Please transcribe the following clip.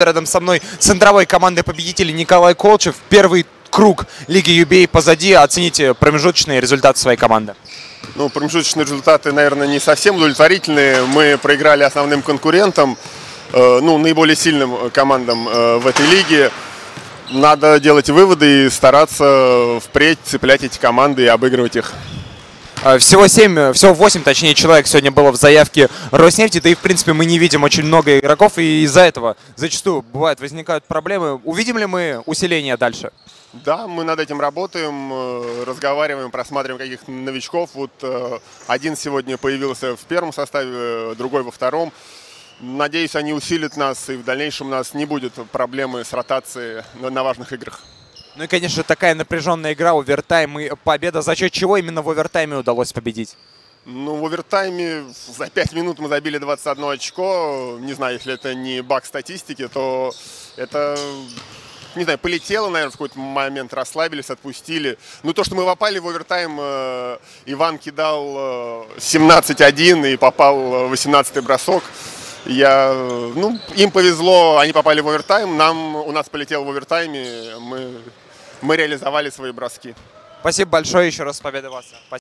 Рядом со мной центровой команды победителей Николай Колчев. Первый круг Лиги UBA позади. Оцените промежуточные результаты своей команды. Ну, промежуточные результаты, наверное, не совсем удовлетворительные. Мы проиграли основным конкурентам, наиболее сильным командам в этой лиге. Надо делать выводы и стараться впредь цеплять эти команды и обыгрывать их. Всего 8, точнее, человек сегодня было в заявке Роснефти, да и, в принципе, мы не видим очень много игроков, и из-за этого зачастую возникают проблемы. Увидим ли мы усиление дальше? Да, мы над этим работаем, разговариваем, просматриваем каких-то новичков. Вот один сегодня появился в первом составе, другой во втором. Надеюсь, они усилят нас, и в дальнейшем у нас не будет проблемы с ротацией на важных играх. Ну и, конечно, такая напряженная игра, овертайм и победа. За счет чего именно в овертайме удалось победить? Ну, в овертайме за 5 минут мы забили 21 очко. Не знаю, если это не баг статистики, то это, не знаю, полетело, наверное, в какой-то момент, расслабились, отпустили. Ну, то, что мы попали в овертайм, Иван кидал 17-1 и попал в 18-й бросок. Им повезло, они попали в овертайм, у нас полетел в овертайме, мы реализовали свои броски. Спасибо большое, еще раз с победой вас.